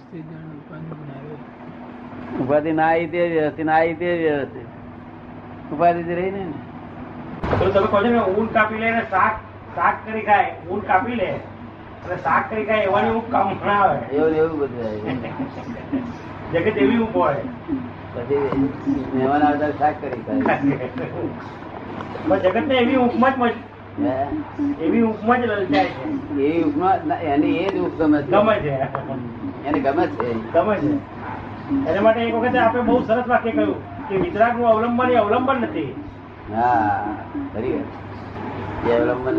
ઉપાધિ ના આવી તે વ્યવસ્થિત, ના આવી તે વ્યવસ્થિત. ઉપાધિ રહી ને તો તમે કહો છો ને ઊન કાપી લે ને શાક કરી ખાય, ઊન કાપી લે અને શાક કરી ખાય, એવાની ઊંઘ કામ ના આવે. એવું બધું જગત એવી ઊંઘ હોય. પછી મહેમાન આવતા શાક કરી ખાય. જગત ને એવી ઊંઘમાં જ એવી ઊંઘમાં જ લલચાય છે. એવી ઊંઘમાં એની એ જ ઊંઘ ગમે છે, એને ગમે છે. એના માટે એક વખતે આપણે બહુ સરસ વાક્ય કહ્યું કે વિતરાગ નું અવલંબન એ અવલંબન નથી. હા ખરી વાત. એ અવલંબન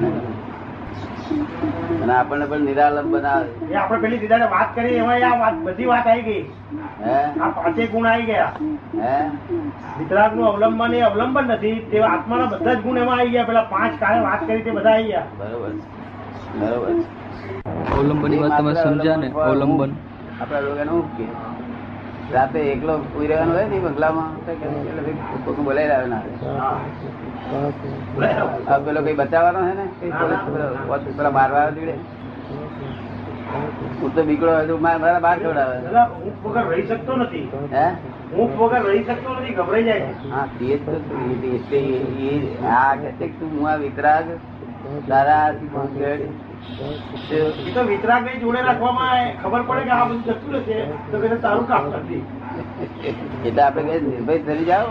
અને આપણને પણ નિરાલંબન આવે. એ આપણે પેલી દીદાને વાત કરી એમાં આ બધી વાત આવી ગઈ. આ પાંચે ગુણ આવી ગયા. વિતરાગ નું અવલંબન એ અવલંબન નથી, તે આત્માના બધા જ ગુણ એમાં આવી ગયા. પેલા 5 કાળે વાત કરી તે બધા આવી ગયા. બરોબર. અવલંબન ની વાત તમે સમજ્યા ને. અવલંબન આપડા લોકોને શું કે રાતે એકલો સુઈ રહેવાનું હોય ને બંગલામાં, બોલાઈ રહ્યો ના પેલો કઈ બચાવવાનો છે ને, પેલા મારવા જોડે હું તો બીકડો હોય તો મારા બહાર છોડાવે. ઊંઘ વગર રહી શકતો નથી. ઊંઘ વગર રહી શકતો નથી, ગભરાઈ જાય છે. હા તે જ આ કે તું હું આ વિતરાગ તારા એ તો વિતરાગ ને જોડે રાખવામાં ખબર પડે કે આ બધું જતું રહેશે તો કે તારું કામ નથી. એટલે આપડે કઈ નિર્ભય થઈ જાઓ.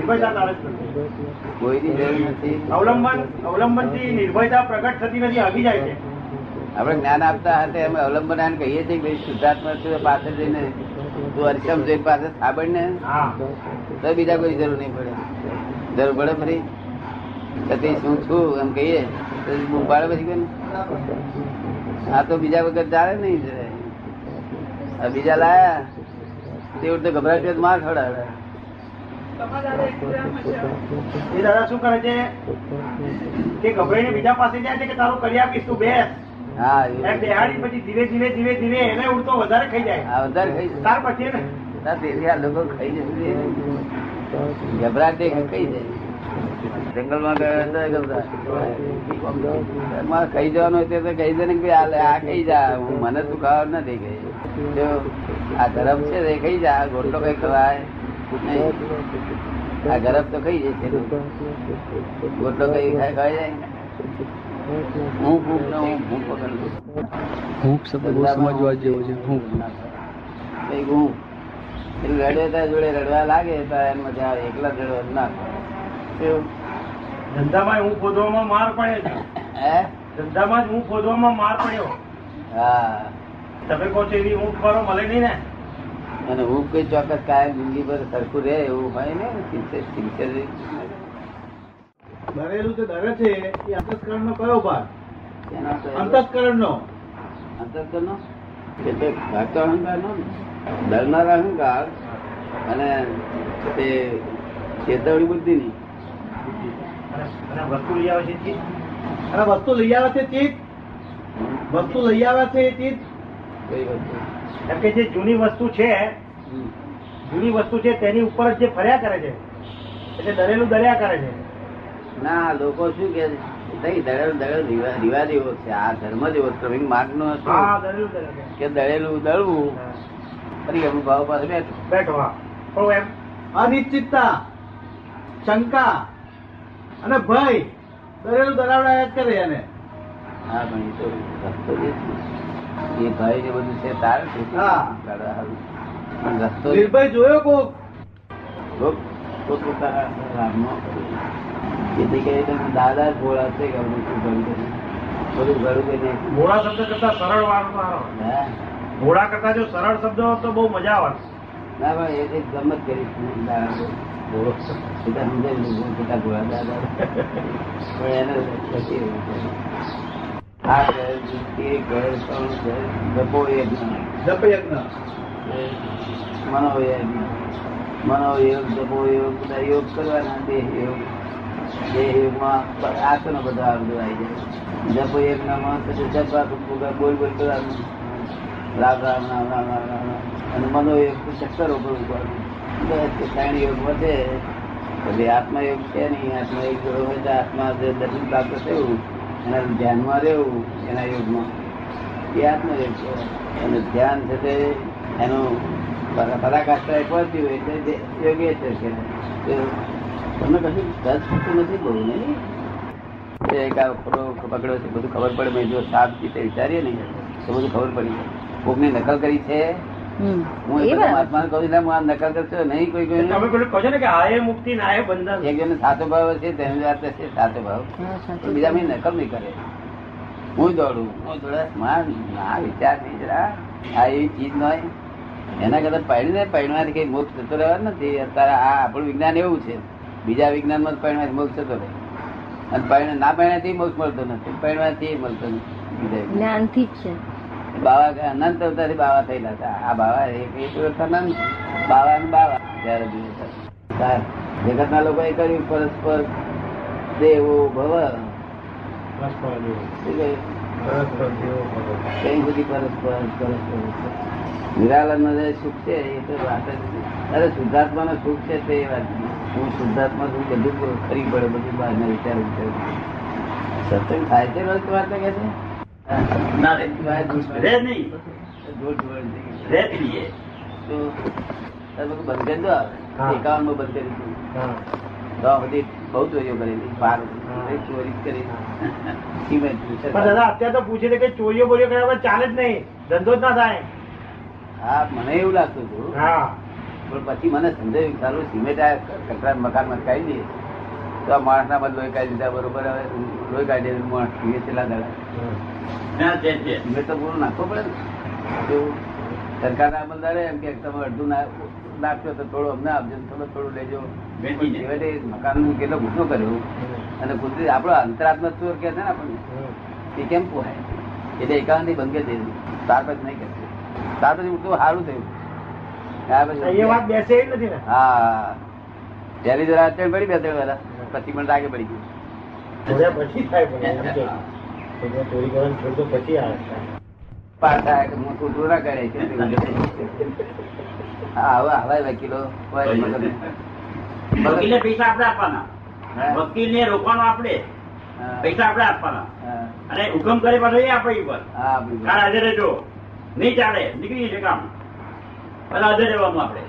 કોઈની જરૂર નથી. અવલંબન થી નિર્ભયતા પ્રગટ થતી નથી, આવી જાય છે. આપડે જ્ઞાન આપતા હતા એમ અવલંબન આને કહીએ છીએ કે શુદ્ધાત્મા પાસે જઈને તું અરસમ જોઈ પાસે સાંભળ ને તો બીજા કોઈ જરૂર નહીં પડે. જરૂર પડે ફરી તો શું છું એમ કહીએ પાડે પછી કોઈ આ તો બીજા વગર ચાલે નહીં. બીજા લાયા તે વખતે ગભરાટ માર ખવડાવે. એ દાદા શું કરે છે કે ગભરાઈને બીજા પાસે જાય છે કે તારું કરી આપીશ તું બેસ. હા બેહાડી પછી ધીરે ધીરે એને ઉડતો વધારે ખાઈ જાય. હા વધારે ખાઈ ત્યાર પછી ને તેથી આ લોકો ખાઈ જશે. ગભરાટ ખાઈ જાય. જંગલમાં ગયો ખાઈ જવાનું હોય તો કહી દે ને કે આ ખાઈ જા, મને તું ખાવા નથી ગઈ. આ ગરમ છે એ ખાઈ જા, ગોટલો કઈ ખવાય આ ગરમ તો ખાઈ જાય. ગોટલો કઈ ખાઈ જાય. હું ભૂખ ને હું ભૂખ પકડ ભૂખ શબ્દ સમજવા જેવો છે. ભૂખ રડે ત્યાં જોડે રડવા લાગે તો એને મજા આવે. એકલા રડવા ના ધંધામાં હું ખોદવામાં માર પડે છે. ધંધામાં જ હું ખોદવામાં માર પડ્યો. હા તમે કહો છો એવી ઊંઘ કરો મળે નહીં ને. અને હું કઈ ચોક્કસ કાયમ જિંદગી પર સરખું રહે એવું હોય ને. ડરેલું તો ડરે છે એ અંતસ્કરણ નો કયો ભાગ? અંતસ્કરણ નો. અંતસ્કરણ નો એટલે ઘાટો અહંકાર નો ડરનાર અહંકાર અને તે ચેતવણી બુદ્ધિ ની વસ્તુ લઈ આવે છે ચીજ. અને વસ્તુ લઈ આવે છે ચીજ. વસ્તુ લઈ આવે છે એ ચીજ. એમ કે જે જૂની વસ્તુ છે તેની ઉપર જે ફર્યા કરે છે એટલે દરેલું દર્યા કરે છે. ના લોકો શું કે દળેલું રિવાજ એવો છે. આ ધર્મ જ એવો શ્રમિક માર્ગ નો કે દળેલું દળવું ફરી અમુક ભાવ પાસે બેઠો. પણ એમ અનિશ્ચિતતા, શંકા અને ભય દરેલું દરાવડા કરે એને. હા પણ એ તો રસ્તો જે છે એ ભય જે બધું છે તારે રસ્તો નિર્ભય જોયો કોક દાદા ભોળા છે કે બધું ઘરું કઈ ભોળા શબ્દ કરતા સરળ વાળો ભોળા કરતા જો સરળ શબ્દ તો બહુ મજા આવે. ના ભાઈ એ ગમત કરી સમજાય ભોળા દાદા પણ એને મનોયોગ જપોયોગ બધા યોગ કરવાના. દેહ યોગમાં આસનો બધા આવી જાય. જપોયોગ ના જપવા બોલ કરવાનું. રામ રામ રામ રામ રામ રામ. અને મનોયોગ ચક્કરો કરવું. ત્રણ યોગ વધે એટલે આત્મયોગ છે નહીં. આત્મયોગ હોય તો આત્મા જે દર્શન પ્રાપ્ત થયું એના ધ્યાનમાં રહેવું એના યોગમાં એ આત્મયોગ છે. અને ધ્યાન છે તે એનું પરાકાષ્ઠા પહોંચ્યું હોય એટલે યોગ્ય છે કે તમને કશું દસ થતું નથી બહુ નહીં પકડ્યો છે બધું ખબર પડે મેં જો સાફ રીતે વિચારીએ ને તો બધું ખબર પડી જાય. કોકની નકલ કરી છે હું એ મહાત્માને કહું છું હું આ નકલ કરશો નહીં કોઈ કોઈ તમે પેલું કહો છો ને કે આ એ મુક્તિ ના એ બંધન એક જણ સાચો ભાવ છે તેની વાત છે સાચો ભાવ બીજા મેં નકલ નહીં કરે. હું દોડું ના વિચાર નહીં જરા આ એવી ચીજ ન હોય એના કરતા પરિણવાથી કઈ મોક્ષ થતો રહેવા નથી. અત્યારે આ આપણું વિજ્ઞાન એવું છે બીજા વિજ્ઞાનમાં પરિણવાથી મોક્ષ થતો રહે અને પરિણામ ના પરિણામથી મોક્ષ મળતો નથી પરિણામથી મળતો નથી. જ્ઞાનથી જ છે. બાવા અનંત અવતારથી બાવા થયેલા હતા. આ બાવા એક અનંત બાવા ને બાવા જયારે જગત ના લોકો એ કર્યું પરસ્પર દેવો ભવ કઈ બધી પરસ્પર નિરાલન નું જે સુખ છે એ તો વાત જ નથી. અરે શુદ્ધાત્મા નું સુખ છે તે વાત હું શુદ્ધાત્મા છું બધું ખરી પડે બધું બહાર ના વિચાર સત્સંગ થાય છે રોજ વાત કે છે અત્યારે તો પૂછે છે કે ચોરીઓ બોરીઓ કર્યા ચાલે જ નહીં ધંધો જ ના થાય. હા મને એવું લાગતું હતું પણ પછી મને સમજાયું ચાલુ સિમેન્ટ કચરા મકાન માં કાઢી દઈએ તો આ માણસ ના લોહી કાઢી દીધા બરોબર હવે લોહી કાઢી દે માણસ પીએ છેલ્લા દાડા સિમેન્ટ તો પૂરું નાખવો પડે ને. સરકાર ના અમલદારે એમ કે તમે અડધું નાખશો તો થોડું અમને આપજો થોડું લેજો. મકાન નું કેટલો ગુસ્સો કર્યો અને કુદરતી આપડો અંતરાત્મા ચોર કે છે ને આપણને એ કેમ પોહાય એટલે એકાંત થી બંધ કરી દેવું ત્યાર પછી નહીં કરશે ત્યાર પછી ઉઠતું સારું થયું. હા ત્યારે જરા અત્યારે પડી બે ત્રણ વાર પછી પણ રાગે પડી ગયું. પાછા મોટું ટોરા કરે છે હવાય વકીલો વકીલે પૈસા આપણે આપવાના વકીલ ને રોકવાનો આપણે પૈસા આપણે આપવાના અને હુકમ કરે પાછો એ આપે પર હાજર રહેજો નહીં ચાલે નીકળી જશે કામ બધા હાજર રહેવાનું આપણે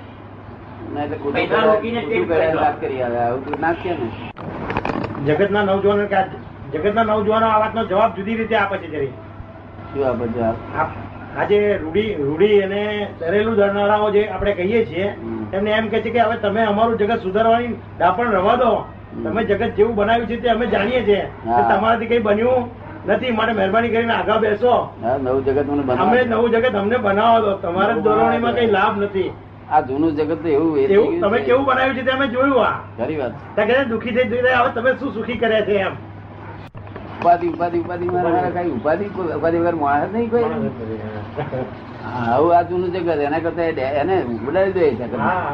જગત ના નવજવાનો આ વાતનો જવાબ જુદી રીતે આપે છે જરી શું આપે જવાબ આજે રૂઢી અને દરેલું ધરનારાઓ જે આપણે કહીએ છીએ એમને એમ કે છે કે હવે તમે અમારું જગત સુધારવાની દાપણ રવા દો તમે જગત જેવું બનાવ્યું છે તે અમે જાણીએ છીએ તમારાથી કઈ બન્યું નથી માટે મહેરબાની કરીને આગળ બેસો નવું જગત અમે નવું જગત અમને બનાવો દો તમારા દોરવણીમાં કઈ લાભ નથી. આ જૂનું જગત તો એવું તમે કેવું બનાવ્યું છે તે અમે જોયું. આ ખરી વાત દુઃખી થઈ હવે તમે શું સુખી કર્યા છે એમ ઉપાધિ મારા કઈ ઉપાધિ વગર માણસ નહીં કોઈ આવું આ જૂનું જગત એના કરતા એને ઉડાડી દે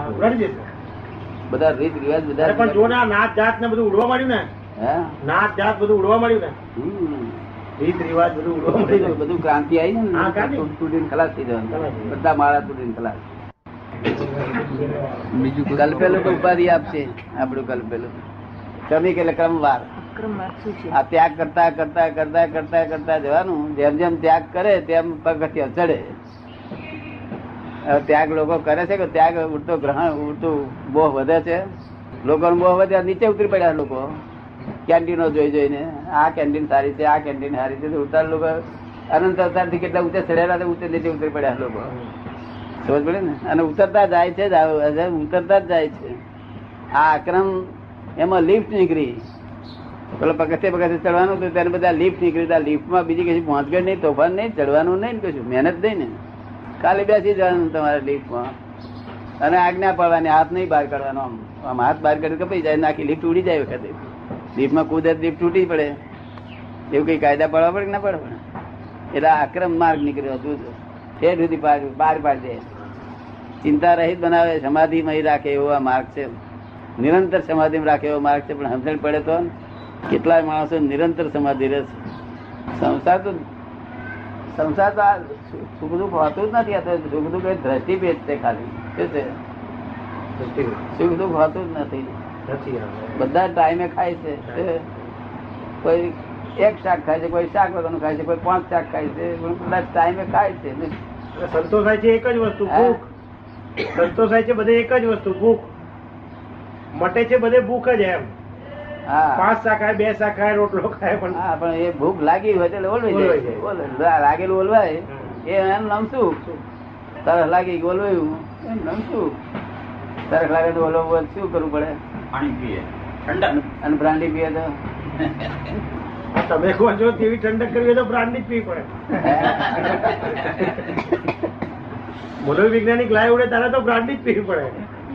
બધા રીત રિવાજ બધા પણ જો ને નાત જાત ને બધું ઉડવા માંડ્યું ને નાત જાત બધું ઉડવા માંડ્યું ને રીત રિવાજ બધું ઉડવા માંડ્યું બધું ક્રાંતિ આવી ને તૂટીને ખલાસ થઈ જવાનું બધા માળા તૂટીને ખલાસ. બીજું કલ્પેલું તો ઉપાધિ આપશે આપણું કલ્પેલું ક્રમિક એટલે ક્રમવાર આ ત્યાગ કરતા કરતા કરતા કરતા કરતા જવાનું જેમ જેમ ત્યાગ કરે તેમ પગથિયા ચડે. ત્યાગ લોકો કરે છે કે ત્યાગ ઉડતો ગ્રહણ ઉડતું મોહ વધે છે લોકો મોહ વધે નીચે ઉતરી પડ્યા લોકો કેન્ટીનો જોઈને આ કેન્ટીન સારી છે આ કેન્ટીન સારી છે ઉતાર લોકો અનંત અવતાર થી કેટલા ઊંચે ચડેલા નીચે ઉતરી પડ્યા લોકો સમજ પડે ને અને ઉતરતા જાય છે ઉતરતા જ જાય છે. આ આક્રમ એમાં લિફ્ટ નીકળી પેલો પગથિયે ચડવાનું તો ત્યારે બધા લિફ્ટ નીકળી લિફ્ટમાં બીજી કઈ પહોંચગઢ નહીં તોફાન નહીં ચડવાનું નહીં કશું મહેનત નહીં ને ખાલી બેસી જવાનું તમારે લિફ્ટમાં અને આજ્ઞા પાડવાની હાથ નહીં બહાર કાઢવાનો આમ હાથ બહાર કાઢી કપાઈ જાય નાખી લિફ્ટ ઉડી જાય વખતે લિફ્ટમાં કૂદે લિફ્ટ તૂટી પડે એવું કઈ કાયદા પાડવા પડે ના પડે એટલે આક્રમ માર્ગ નીકળ્યો ઠેર સુધી બહાર પાડી દે ચિંતા રહિત બનાવે સમાધિમાં રાખે એવો આ માર્ગ છે નિરંતર સમાધિમાં રાખે એવો માર્ગ છે પણ સમજણ પડે તો કેટલાય માણસો નિરંતર સમાધિ રહે છે. સંસાર તો સુખ દુઃખ હોતું જ નથી સુખ દુઃખ એ દ્રષ્ટિભેદ છે ખાલી શું છે સુખ દુઃખ હોતું જ નથી બધા ટાઈમે ખાય છે કોઈ એક શાક ખાય છે કોઈ શાક વગરનું ખાય છે કોઈ 5 શાક ખાય છે બધા ટાઈમે ખાય છે સંતોષાય છે એક જ વસ્તુ, ભૂખ. સંતોષાય છે બધે એક જ વસ્તુ, ભૂખ. મટે છે બધે ભૂખ જ એમ. હા 5 શાક ખાય, 2 શાક ખાય, રોટલો ખાય, પણ હા, પણ એ ભૂખ લાગી હોય એટલે ઓલવાઈ જાય. લાગેલું ઓલવાય એ એનું નામ શું? તરસ લાગી ઓલવાયું એનું નામ શું? તરસ લાગે તો ઓલવું શું કરવું પડે? પાણી પીએ, ઠંડક. અને બ્રાન્ડી પીએ તો તમે કહો છો તેવી ઠંડક કરવી હોય તો બ્રાન્ડી જ પીવી પડે. મનોવૈજ્ઞાનિક લાય ઉડે તારે તો બ્રાન્ડી જ પીવી પડે,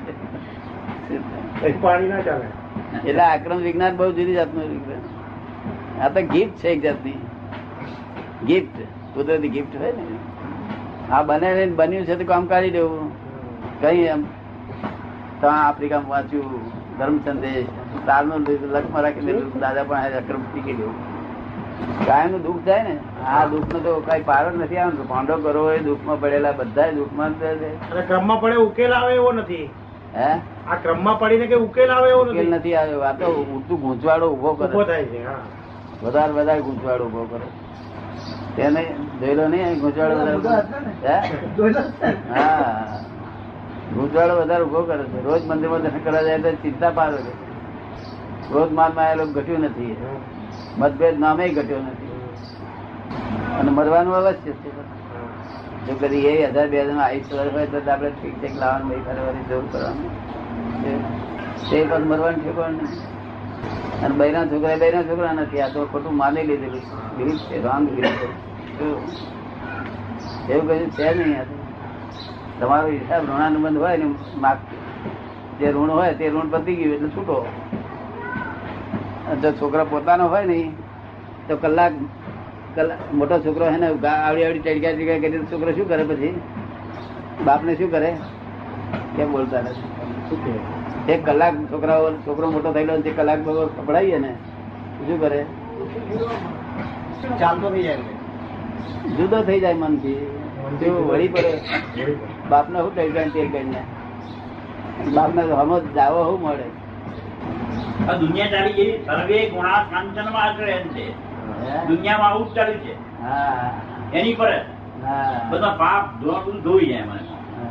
પાણી ના ચાલે. એટલે આક્રમ વિજ્ઞાન બહુ જુદી જાતનું વિજ્ઞાન. આ તો ગિફ્ટ છે એક જાતની ગિફ્ટ, કુદરતી ગિફ્ટ હોય ને. આ બન્યું છે તો કામ કાઢી દેવું. કઈ એમ તો આફ્રિકામાં વાંચ્યું ધર્મ સંદેશ, તારનું લક્ષમાં રાખીને દાદા પણ અક્રમ શીખી દેવું. કાયમ નું દુઃખ થાય ને, આ દુઃખ નો તો કઈ પાર જ નથી આવતો. પાંડો કરો એ દુઃખમાં પડેલા બધા દુઃખમાં જ છે. અને ક્રમમાં પડે ઉકેલ આવે એવો નથી. હે આ ક્રમમાં પડીને કે ઉકેલ આવે એવો ઉકેલ નથી આવ્યો. આ તો ઉડતું ગૂંચવાડો ઉભો કરે, થાય છે. વધારે ગૂંચવાડો ઉભો કરે. તેને જોયેલો નહીં ગૂંચવાડો વધારે? હા, ગૂંચવાડો વધારે ઉભો કરે છે. રોજ મંદિરમાં દર્શન કરવા જાય તો ચિંતા પાર છે. રોજ માનમાં આવેલો ઘટ્યું નથી, મતભેદ નામે ઘટ્યો નથી. અને મરવાનું અવશ્ય છે. જો કદી એ 1000-2000 આયુષ્ય હોય તો આપડે ઠીક ઠીક લાવવાનું ભાઈ ફરવાની જરૂર કરવાનું તે પણ મરવાનું ઠેકવાનું નથી. અને બૈરા છોકરા નથી. આ તો ખોટું માની લીધેલું બિલીફ છે, રોંગ બિલીફ છે. એવું કશું છે નહીં. તમારો હિસાબ ઋણાનુબંધ હોય ને, જે ઋણ હોય તે ઋણ પતી ગયું એટલે છૂટો. જો છોકરા પોતાનો હોય ને તો કલાક મોટો છોકરો હે ને આવડી ટડક્યા કરી છોકરો શું કરે? પછી બાપ ને શું કરે? કેમ બોલતા નથી? 1 કલાક છોકરો મોટો થયેલો 1 કલાક પકડાઈએ ને શું કરે? ચાલતો થઈ જાય, જુદો થઈ જાય મનથી, વળી પડે. બાપ ને શું ટડક્યા તેલ કરીને બાપ ને હમો દાવો શું મળે? આ દુનિયા ચાલી ગઈ સર્વે ગુણા કાંચનમાં આચરે એમ છે. દુનિયામાં આવું જ ચાલ્યું છે. હા, એની પર બધા પાપ ધોઈ જાય મને.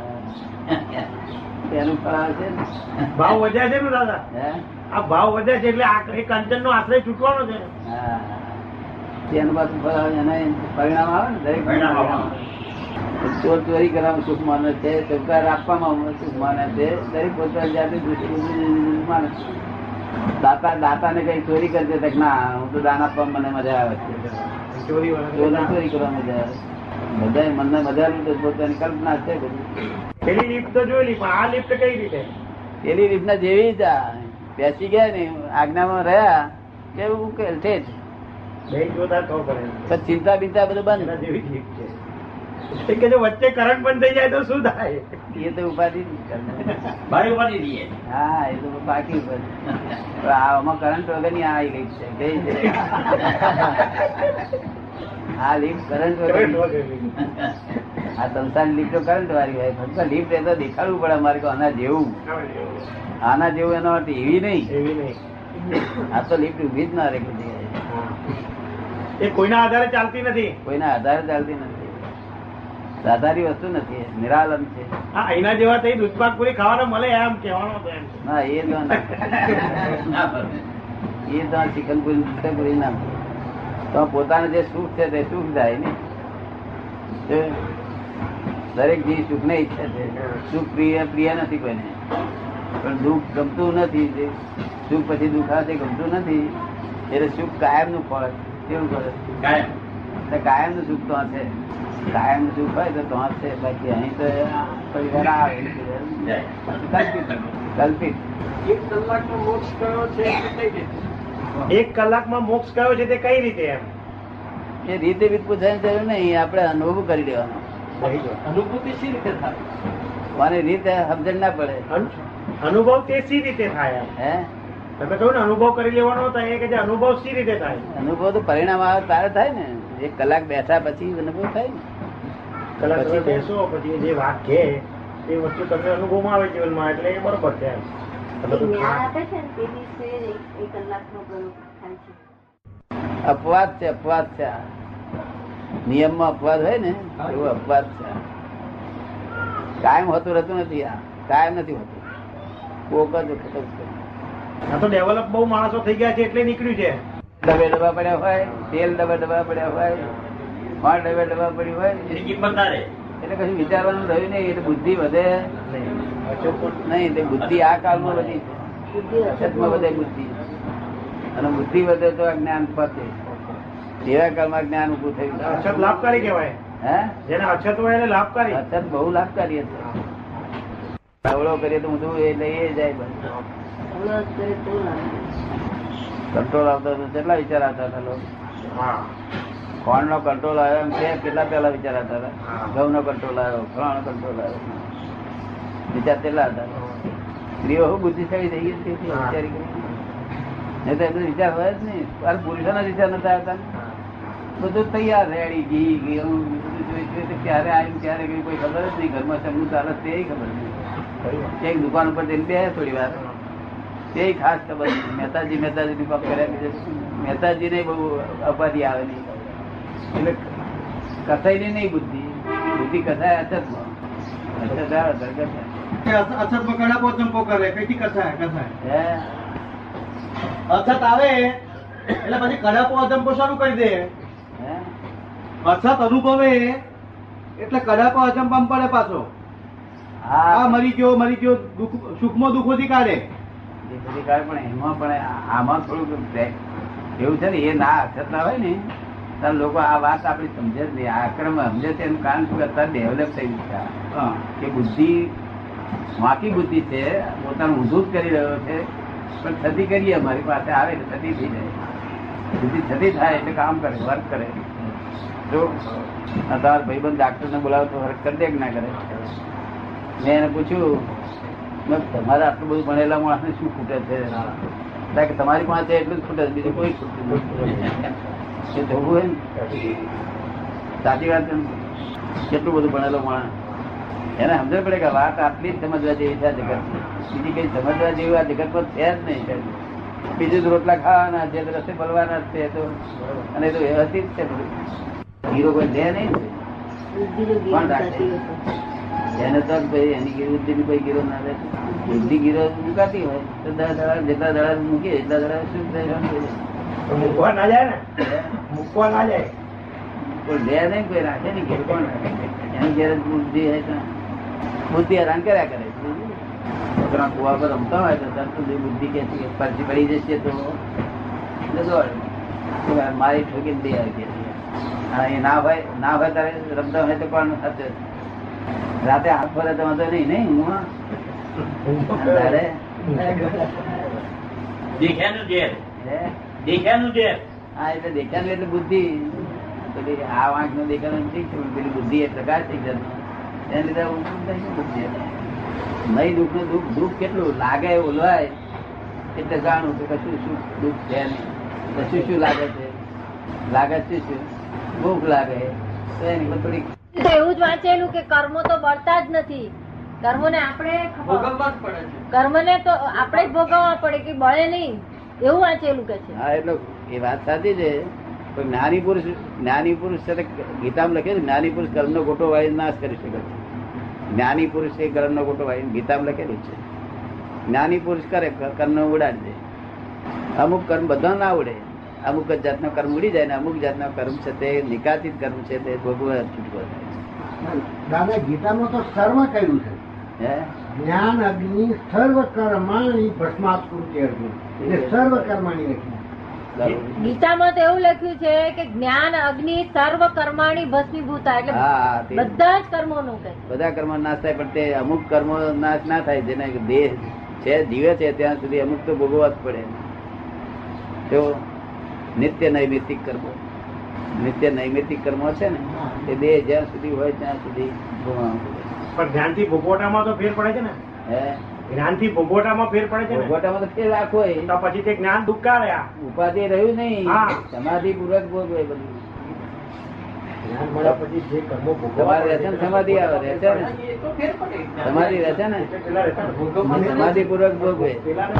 એનું ફળ આવે છે ને. ભાવ વધ્યા છે ને દાદા? આ ભાવ વધ્યા છે એટલે એ કંચન નો આશ્રય છૂટવાનો છે. હા, એનું પાછું ફળ આવે, એના પરિણામ આવે ને. દરેક પરિણામ આવવાનું. ચોરી કરવામાં સુખ માને છે, સહકાર આપવામાં સુખ માને છે. દરેક પોતાની જાતે દૃષ્ટિ માને છે. દાતા ને કઈ ચોરી કરશે તો ના, હું તો દાન આપવા મને મજા આવે છે. ચોરી કરવા મજા આવે. બધા મને મજા આવે પોતાની કલ્પના છે બધી. પેલી લિફ્ટ તો જોયેલી, પણ આ લિફ્ટ કઈ રીતે? પેલી રીતના જેવી જ બેસી ગયા ને આજ્ઞામાં રહ્યા કે ઉકેલ છે જ. જોતા તો પડે ચિંતા બિંતા બધું બંધ. જેવી લિફ્ટ છે કે જો વચ્ચે કરંટ બંધ થઈ જાય તો શું થાય? એ તો ઉપાધિ બારી ઉપાધિ દઈએ. હા, એ તો બાકી ઉપાધિ. આમાં કરંટ વગર ની આ લીફ છે. કઈ છે આ લીફ? કરંટ વગર. આ સંસ્થાની લીફ તો કરંટ વાળી હોય. ફક્ત લીફ એ તો દેખાડવું પડે અમારે આના જેવું. આના જેવું એનો અર્થ એવી નહીં. આ તો લીફ ઉભી જ ના રે. એ કોઈના આધારે ચાલતી નથી. કોઈના આધારે ચાલતી નથી. સાધારી વસ્તુ નથી, નિરાલમ છે. એના જેવા થઈ દૂધપાક પૂરી ખાવાનો મળે એમ કહેવાનો. ના, એ તો ચિકન પૂરી ના. તો પોતાને જે સુખ છે તે સુખ જાય ને. દરેક જીવ સુખ ને ઈચ્છે છે. સુખ પ્રિય નથી કોઈને, પણ દુઃખ ગમતું નથી. સુખ પછી દુઃખ આવે ગમતું નથી. એટલે સુખ કાયમ નું ફળ. કેવું કરે? કાયમ નું સુખ તો છે. કાયમ નું સુખ હોય તો છે. બાકી અહીં તો પરિવાર આવે કલ્પિત. 1 કલાકમાં મોક્ષ કયો છે તે કઈ રીતે? એમ એ રીતે બી પૂછાય જરૂર નહીં. આપણે અનુભવ કરી દેવાનો. અનુભૂતિ સી રીતે થાય? મને રીતે સમજણ ના પડે. અનુભવ તે સી રીતે થાય? હે, તમે કહ્યું ને અનુભવ કરી લેવાનો હતો. એ કે અનુભવ સી રીતે થાય? અનુભવ તો પરિણામ આવે તારે થાય ને. 1 કલાક બેઠા પછી અનુભવ થાય ને. કલાક તમે બેસો પછી જે વાત છે એ વસ્તુ તમને અનુભવમાં આવે જીવનમાં, એટલે એ બરોબર છે. અપવાદ છે. નિયમમાં અપવાદ હોય ને એવું અપવાદ છે. કાયમ હોતું રહેતું નથી. આ કાયમ નથી હોતું, કોક જ વખત જ છે. આ તો ડેવલપ બહુ માણસો થઈ ગયા છે એટલે નીકળ્યું છે. ડબે ડબ્બા પડ્યા હોય, તેલ ડબ્બા પડ્યા હોય, માળ ડબ્બા પડી હોય, એની કિંમત ના રહે. એટલે કશું વિચારવાનું રહ્યું નહીં. એટલે બુદ્ધિ વધે નહીં. તે બુદ્ધિ આ કાળમાં વધી છે, અછતમાં વધે બુદ્ધિ, અને બુદ્ધિ વધે તો જ્ઞાન પતે. એવા કાળમાં જ્ઞાન ઉભું થયું. અછત લાભકારી કહેવાય. હે, જેને અછત હોય એટલે લાભકારી. અછત બહુ લાભકારી છે. અવળો કરીએ તો ઊંધું એ લઈએ જાય. કંટ્રોલ આવતો હતો, કેટલા વિચાર આવતા હતા લોકો. કોણ નો કંટ્રોલ આવ્યો એમ છે, કેટલા પેલા વિચાર આવતા હતા. ઘઉં નો કંટ્રોલ આવ્યો, ફળ નો કંટ્રોલ આવ્યો, વિચાર કેટલા હતા. સ્ત્રીઓ બુદ્ધિશાળી થઈ ગઈ વિચારી કરી. નહીં તો એમનો વિચાર હોય જ નહીં. પુરુષો ના વિચાર નતા આવતા. બધું તૈયાર, રેડી ઘી ઘી ક્યારે આવ્યું ક્યારે ગયું કોઈ ખબર જ નહીં. ઘરમાં સમૂહ ચાલે તે ખબર નહીં. એક દુકાન ઉપર જઈને બે થોડી વાર તે ખાસ ખબર નહીં. મહેતાજી નું કામ કર્યા, મહેતાજી ને બહુ અપાધિ આવે નહીં. એટલે કસાય નહીં બુદ્ધિ. બુદ્ધિ કસાય અછતમાં. અછત આવે અછત કડાપો ચંપો કરે કઈથી કસાય હે અછત આવે એટલે પછી કડાપો અજંપો શરૂ કરી દે. અછત અનુભવે એટલે કડાપો અજંપા પડે પાછો. આ મરી ગયો સુખમાં દુઃખો થી કાઢે. પણ એમાં પણ આમાં થોડુંક એવું છે ને, એ ના અછત ના હોય ને ત્યારે લોકો આ વાત આપડી સમજે જ નહીં. આ આક્રમ સમજે છે એનું કારણ શું, અત્યારે ડેવલપ થયું છે કે બુદ્ધિ વાંકી બુદ્ધિ છે, પોતાનું ઊંધું જ કરી રહ્યો છે. પણ છતી કરીએ અમારી પાસે આવે એટલે છતી થઈ જાય. બુદ્ધિ છતી થાય એટલે કામ કરે, વર્ક કરે. જો તમારા ભાઈબંધ ડાક્ટર ને બોલાવો તો વર્ક કરી દે કે ના કરે. મેં એને પૂછ્યું, તમારે આટલું બધું ભણેલા માણસ ને શું ખૂટે છે? કે તમારી પાસે એટલું જ ખૂટે, બીજું કોઈ ખૂટતું નથી. જોવું હોય ને, સાચી વાત. કેટલું બધું ભણેલો માણસ, એને સમજ પડે કે વાત આટલી જ સમજવા જેવી છે આ જગત. બીજી કઈ સમજવા જેવી આ જગત પર છે જ નહીં. બીજું રોટલા ખાવાના છે, રસ્તે બોલવાના છે, તો અને એ તો વ્યવસ્થિત છે. બધું હીરો કોઈ લે નહીં, કોણ રાખે એને? તો ભાઈ એની બુદ્ધિ ની કોઈ ગીરો ના રહે. બુદ્ધિ ગીરો મુકાતી હોય તો જેટલા દડા મૂકીએ એટલા દડા શું મૂકવા ના જાય ને, મૂકવા ના જાય. કોઈ લે નહીં, કોઈ રાખે નહીં. ઘેર કોણ રાખે? એની ઘેર બુદ્ધિ હોય તો બુદ્ધિ હેરાન કર્યા કરે. કુવા પર રમતા હોય તો તરત બુદ્ધિ કે પરથી પડી જશે તો મારી ઠોકી દે આવી. એ ના હોય તારે રમતા હોય તો કોણ થશે? રાતે હાથ ફરે તો વાંધો નહીં. નહીં તારે દેખ્યાનું ઝેર, દેખ્યાનું ઝેર. હા, એટલે દેખાનું એટલે બુદ્ધિ. આ વાંક નો દેખાનું ઠીક છે, પેલી બુદ્ધિ એ પ્રકાશ થઈ જશે. એને લીધે બુદ્ધિ નહીં. દુઃખ નું દુઃખ કેટલું લાગે ઓલવાય એટલે જાણું કે કશું શું દુઃખ છે નહીં. કશું શું લાગે છે? લાગે છે શું? ભૂખ લાગે તો એની પર થોડીક એવું જ વાંચેલું કે કર્મો તો બળતા જ નથી. કર્મોને આપણે કર્મને તો આપણે જ ભોગવવા પડે કે બળે નહીં, એવું વાંચેલું કે છે. હા, એટલે એ વાત સાચી છે. પણ જ્ઞાની પુરુષ છે ગીતામાં લખે છે, જ્ઞાની પુરુષ કર્મનો ગોટો વાળી નાશ કરી શકે છે. જ્ઞાની પુરુષ એ કર્મનો ગોટો વાળી ગીતામાં લખેલું છે. જ્ઞાની પુરુષ કરે કર્મ ઉડાડી દે. અમુક કર્મ બધા ના ઉડે. અમુક જ જાતનો કર્મ ઉડી જાય ને અમુક જાતનો કર્મ છે તે નિકાસિત કર્મ છે તે ભોગવવા છૂટકો થાય. દાદા ગીતામાં તો સર્વ કહ્યું છે, જ્ઞાન અગ્નિ સર્વ કર્માણી ભસ્માત કુરુતે અર્જુન. એટલે સર્વ કર્માણી લખ્યું. ગીતામાં તો એવું લખ્યું છે કે જ્ઞાન અગ્નિ સર્વ કર્માણી ભસ્મીભૂતા. એટલે બધા જ કર્મો નું કહે, બધા કર્મો નાશ થાય. પણ તે અમુક કર્મો નાશ ના થાય. જેને દેહ છે જીવે છે ત્યાં સુધી અમુક તો ભોગવવા જ પડે. તો નિત્ય નૈમિતિક કર્મો, નિત્ય નૈમિતિક કર્મો છે ને એ દેહ જ્યાં સુધી હોય ત્યાં સુધી ભોગવવા પડે. પણ જ્ઞાનથી ભોગવટામાં તો ફેર પડે છે ને. જ્ઞાનથી ભોગવટામાં ફેર પડે છે ને. ભોગવટામાં તો ફેર રાખો તો પછી તે જ્ઞાન દુઃખ ઉપાધિ રહ્યું નહીં. સમાધિ પૂર્વક ભોગવે બધું. તમારે રહેશે ને સમાધિ આવે રહેશે ને સમાધિ રહેશે ને સમાધિ પૂર્વક ભોગવે.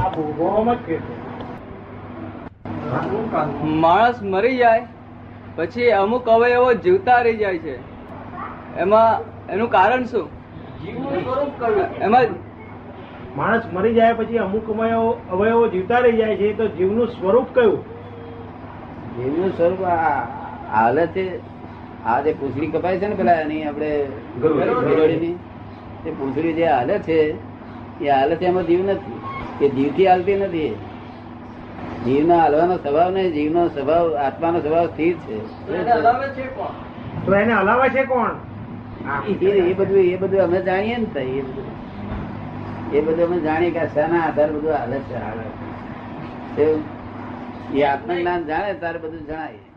માણસ મરી જાય પછી અમુક અવયવો જીવતા રહી જાય છે, એમાં એનું કારણ શું? એમાં માણસ મરી જાય પછી અમુક અવયવો જીવતા રહી જાય છે, તો જીવનું સ્વરૂપ કયું? જીવનું સ્વરૂપ આ હાલે છે. આ જે પૂંછડી કપાય છે ને પેલા એની આપણે ગરોળીની, તે પૂંછડી જે હાલે છે એ હાલે છે, એમાં જીવ નથી. એ જીવથી હાલતી નથી. જીવનો હાલવાનો સ્વભાવ નહીં. જીવનો સ્વભાવ, આત્માનો સ્વભાવ સ્થિર છે. તો એને હલાવે છે કોણ? એ બધું અમે જાણીએ ને. એ બધું અમે જાણીએ કે શાના આધાર બધું હાલે છે. એ આત્મજ્ઞાન જાણે ત્યારે બધું જણાય.